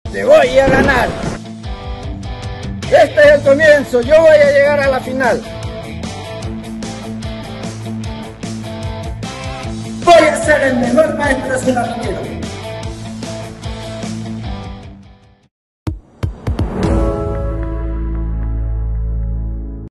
te voy a ganar. Este es el comienzo, yo voy a llegar a la final. Voy a ser el mejor maestro de la vida.